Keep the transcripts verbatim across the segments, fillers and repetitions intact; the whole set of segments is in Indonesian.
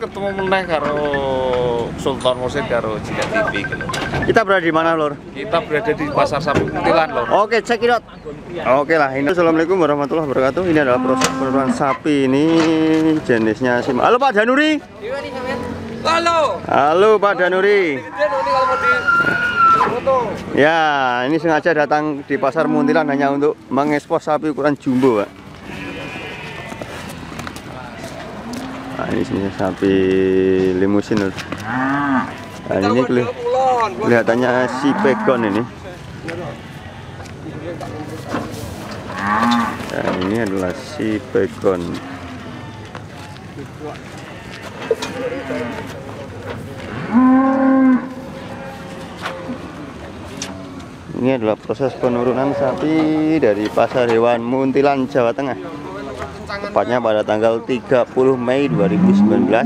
ketemu meneh karo Sultan Mursid karo Jika T V gitu. Kita berada di mana, Lur? Kita berada di Pasar Sapi Muntilan, Lur. Oke, check it out. Oke lah, ini Assalamualaikum warahmatullahi wabarakatuh. Ini adalah proses penurunan sapi, ini jenisnya Sim. Halo Pak Danuri. Halo. Halo Pak Danuri. Ya, ini sengaja datang di Pasar Muntilan hanya untuk mengekspor sapi ukuran jumbo, Pak. Nah, ini jenisnya sapi limusin, Lur. Nah, ini keli kelihatannya si pegon ini. Dan ini adalah si pegon. Ini adalah proses penurunan sapi dari Pasar Hewan Muntilan, Jawa Tengah. Tepatnya pada tanggal tiga puluh Mei dua ribu sembilan belas.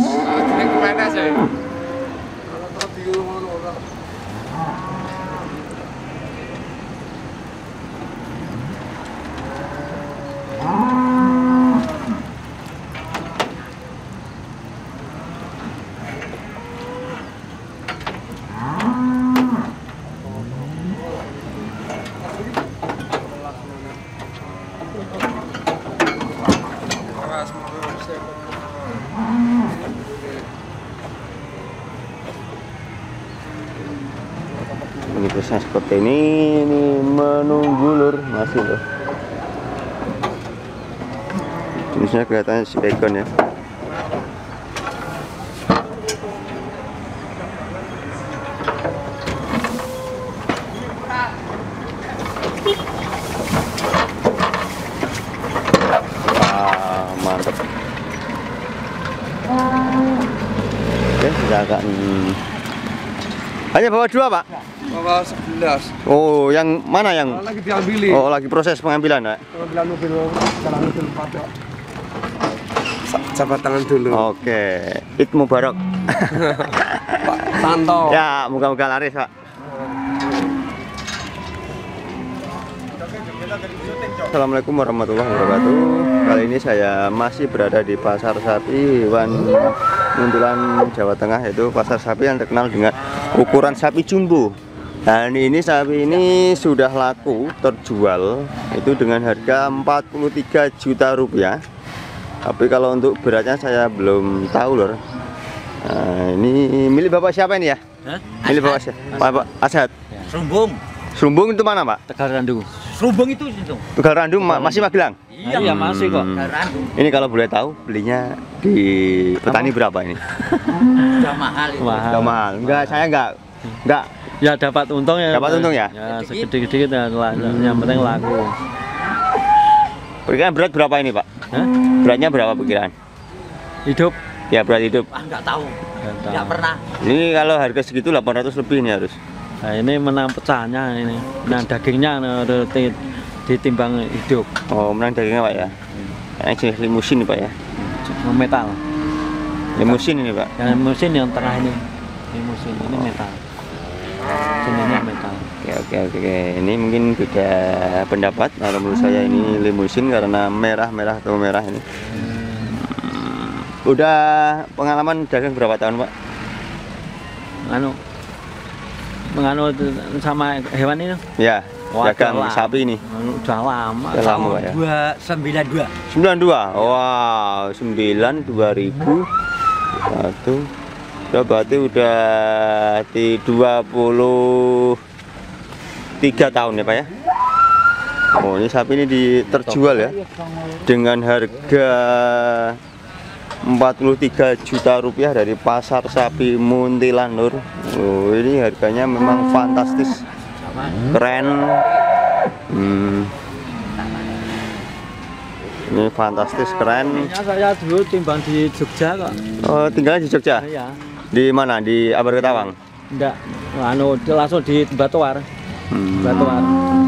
Ini prosesnya seperti ini, ini menunggu, Lur, masih, Lur. Jenisnya kelihatannya si pegon ya. Wah, mantap. Oke, kita akan hanya bawa dua, Pak? Bawa sebelas. Oh, yang mana yang? Lagi diambilin. Oh, lagi proses pengambilan, Pak? Pengambilan mobil, jalan mobil pada. Sahabat tangan dulu. Oke, Id Mubarak. Pak Santo. Ya, moga-moga laris, Pak. Assalamualaikum warahmatullahi wabarakatuh. Kali ini saya masih berada di Pasar Sapi Hewan Muntilan, Jawa Tengah, yaitu pasar sapi yang terkenal dengan ukuran sapi jumbo. Dan ini sapi ini sudah laku terjual itu dengan harga empat puluh tiga juta rupiah. Tapi kalau untuk beratnya saya belum tahu, Lur. Nah, ini milik Bapak siapa ini ya? Hah? Milik Bapak siapa? Pak Asad. Serumbung. Serumbung itu mana, Pak? Tegal Randu. Serumbung itu itu. Tegal Randu ma masih Magelang? Iya, iya masih kok. Hmm. Tegal Randu. Ini kalau boleh tahu belinya di petani berapa ini? Sudah mahal itu. Mahal. Sudah mahal. Enggak, saya enggak enggak Ya dapat untung ya. dapat untung ya? Ya sedikit-sedikit ya, yang penting laku. Perkiraan berat berapa ini, Pak? Hah? Beratnya berapa perkiraan? Hidup. Ya, berat hidup. Ah, enggak tahu. Nggak tahu. Enggak pernah. Ini kalau harga segitu delapan ratus lebih ini harus. Nah, ini menang pecahnya ini. Nah, dagingnya nah, ditimbang hidup. Oh, menang dagingnya, Pak ya? Ini jenis limusin nih, Pak ya? Metal. Limusin ini, Pak? Yang limusin yang tengah ini. Limusin ini metal. Jenisnya metal. Oke, oke, oke, oke. Ini mungkin beda pendapat. Kalau menurut saya ini limusin karena merah-merah atau merah ini. Hmm. Udah pengalaman dagang berapa tahun, Pak? Anu menganu sama hewan ini. Ya, Wah, dagang udah sapi ini. Anu, udah lama. Udah lama, Pak ya? dua sembilan dua. sembilan dua. Wow, sembilan dua ribu satu. Udah berarti udah di dua puluh tiga tahun ya, Pak ya. Oh, ini sapi ini di terjual ya dengan harga empat puluh tiga juta rupiah dari Pasar Sapi Muntilan, Lur. Oh, ini harganya memang fantastis, keren. Hmm. Ini fantastis, keren. Saya dulu timbang di Jogja kok. Oh, tinggal di Jogja? Iya. Di mana? Di Abargetawang? Enggak, anu langsung di Batuar. Hmm. Batuar.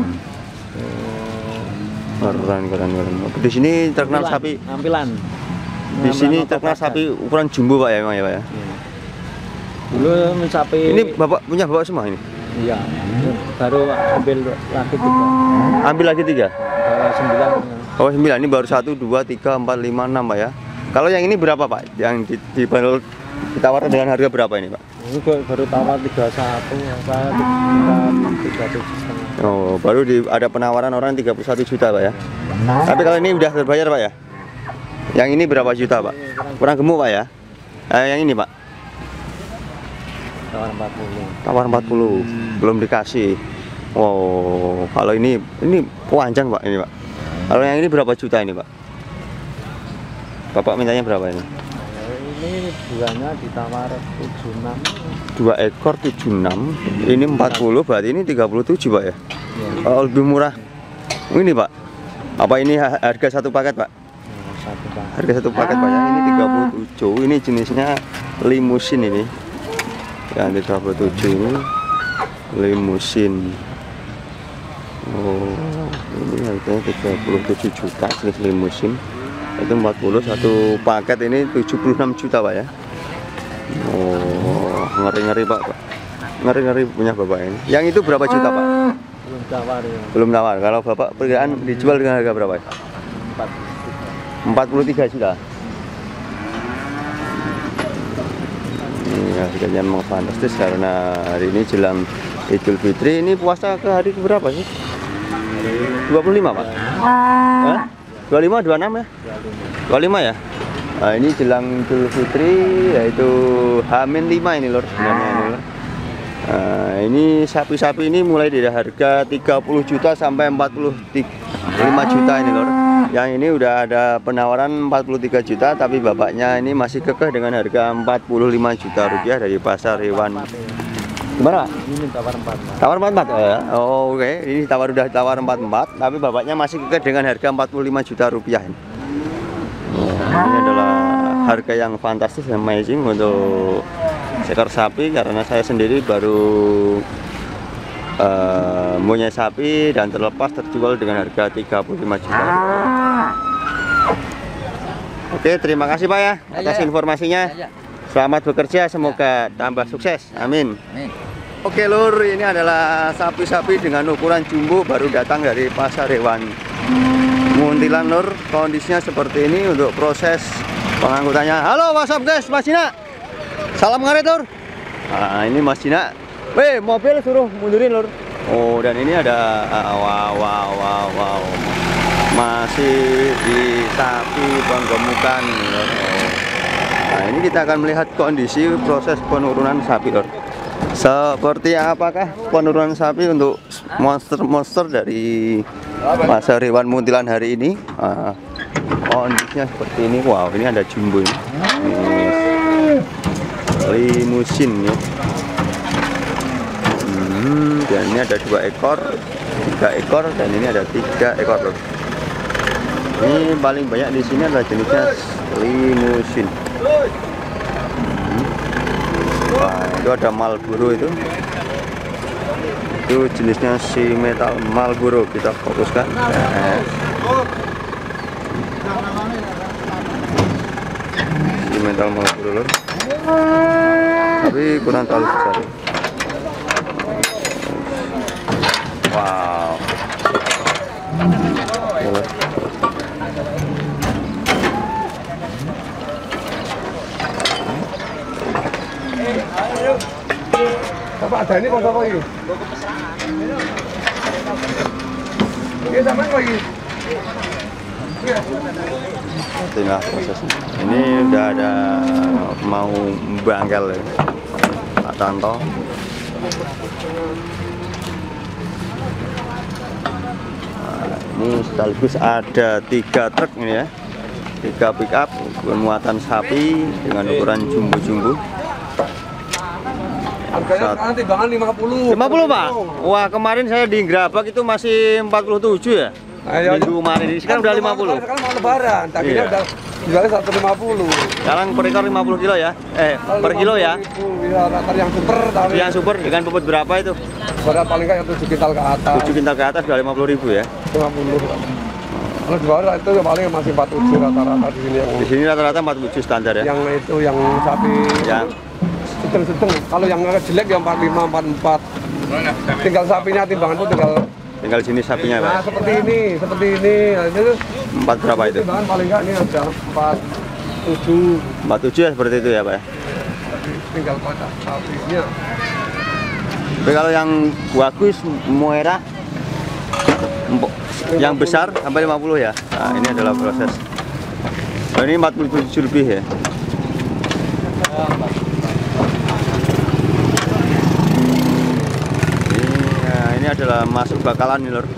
Keren, keren, keren. Di sini terkenal Ampilan, sapi. Ampilan. Di sini Ampilan terkenal Otopet. sapi ukuran jumbo, Pak ya, memang ya, Pak ya. Dulu sapi. Ini Bapak punya Bapak semua ini? Iya. Baru ambil lagi tiga. Ambil lagi tiga? Bawa sembilan. Oh, sembilan. Ini baru satu, dua, tiga, empat, lima, enam, Pak ya. Kalau yang ini berapa Pak? Yang di, di baru ditawarkan dengan harga berapa ini Pak? Ini baru tawar tiga puluh satu, saya tiga puluh tujuh setengah. Oh, baru di, ada penawaran orang tiga puluh satu juta Pak ya. Tapi kalau ini udah terbayar Pak ya? Yang ini berapa juta Pak? Kurang gemuk Pak ya? Eh, yang ini Pak? Tawar empat puluh. Tawar empat puluh, belum dikasih. Wow, kalau ini ini panjang Pak ini Pak. Kalau yang ini berapa juta ini Pak? Bapak mintanya berapa ini? Ini duanya ditawar tujuh puluh enam. Dua ekor tujuh puluh enam. Ini empat puluh, berarti ini tiga puluh tujuh Pak ya? Ya. Oh, lebih murah. Ini Pak. Apa ini harga satu paket Pak? Satu paket. Harga satu paket Pak ya. Ini tiga puluh tujuh. Ini jenisnya limusin ini. Yang tiga puluh tujuh ini limusin. Oh, ini harganya tiga puluh tujuh juta jenis limusin. Itu empat puluh, satu paket ini tujuh puluh enam juta Pak ya. Oh, ngeri-ngeri Pak, Pak. Ngeri-ngeri punya Bapak ini. Yang itu berapa juta Pak? Belum tawar ya. Belum tawar. Kalau Bapak perkiraan dijual dengan harga berapa? empat puluh tiga juta. Ini harganya memang fantastis karena hari ini jelang Idul Fitri. Ini puasa ke hari berapa sih? dua puluh lima Pak? Hah? dua puluh lima, dua puluh enam ya? dua puluh lima ya? Nah, ini jelang Idul Fitri yaitu H lima ini lor sebenarnya ini lor. Nah, ini sapi-sapi ini mulai dari harga tiga puluh juta sampai empat puluh lima juta ini lor. Yang ini udah ada penawaran empat puluh tiga juta, tapi bapaknya ini masih kekeh dengan harga empat puluh lima juta rupiah dari pasar hewan. Gimana? Ini tawar empat. Tawar empat empat ya? Oh, oke, okay. Ini tawar udah tawar empat empat, tapi bapaknya masih kekeh dengan harga empat puluh lima juta rupiah ini. Nah, ini adalah harga yang fantastis, amazing untuk seekor sapi, karena saya sendiri baru uh, punya sapi dan terlepas terjual dengan harga tiga puluh lima juta. Oke, terima kasih Pak ya atas informasinya. Selamat bekerja, semoga tambah sukses. Amin. Oke lur, ini adalah sapi-sapi dengan ukuran jumbo baru datang dari pasar hewan Muntilan lur. Kondisinya seperti ini untuk proses pengangkutannya. Halo, what's up guys, Mas Cina. Salam ngaret lur. Nah, ini Mas Cina. Weh, mobil suruh mundurin lur. Oh, dan ini ada wow wow wow wow. Masih di sapi penggemukan lur. Nah, ini kita akan melihat kondisi proses penurunan sapi lor. Seperti apakah penurunan sapi untuk monster-monster dari pasar hewan Muntilan hari ini. Nah, kondisinya seperti ini. Wow, ini ada jumbo ini. Ini limusin ya. Hmm, dan ini ada dua ekor, tiga ekor, dan ini ada tiga ekor lor. Ini paling banyak di sini adalah jenisnya limusin. Wah, itu ada Marlboro itu. Itu jenisnya si metal Marlboro, kita fokuskan. Nah, si metal Marlboro lor. Tapi kurang terlalu besar. Wow. Bapak ada ini kok ini? Ini sama lagi. Inilah prosesnya. Ini udah ada mau bangkel ya, Pak Tanto. Nah, ini sekaligus ada tiga truk ini ya, tiga pick up bermuatan sapi dengan ukuran jumbo-jumbo. Harganya sekarang timbangan lima puluh. lima puluh Pak? Wah, kemarin saya di Gerabak itu masih empat puluh tujuh ya? Ayo, minggu kemarin ini, sekarang udah lima puluh. Sekarang mau lebaran, tadinya Iya. udah jualnya seratus lima puluh. Sekarang per ekor lima puluh kilo ya? Eh, per kilo ya? Iya, rata yang super tapi Yang super dengan bobot berapa itu? berat paling nggak yang tujuh kintal ke atas. tujuh kintal ke atas udah lima puluh ribu ya? lima puluh. Kalau jual itu ya paling masih empat puluh tujuh rata-rata di sini yang Di sini rata-rata empat puluh tujuh standar ya? yang itu yang sapi Yang sedang-sedang. Kalau yang jelek yang empat puluh lima, empat puluh empat. Tinggal sapinya timbangan itu tinggal tinggal sini sapinya nah, Pak? seperti ini, seperti ini. Nah, itu Empat berapa itu? timbangan paling nggak ini ada empat tujuh. empat puluh tujuh ya seperti itu ya Pak ya. Tinggal kotak habisnya. Tapi kalau yang bagus Moera empuk, yang besar sampai lima puluh ya. Nah, ini adalah proses. Oh, ini empat puluh tujuh lebih ya. Ini, ya, ini adalah masuk bakalan nih lor.